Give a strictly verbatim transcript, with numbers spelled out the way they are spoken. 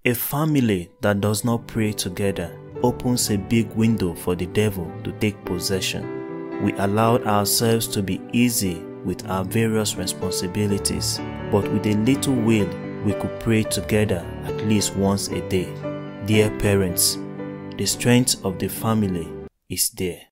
A family that does not pray together opens a big window for the devil to take possession. We allowed ourselves to be easy with our various responsibilities, but with a little will, we could pray together at least once a day. Dear parents, the strength of the family is there.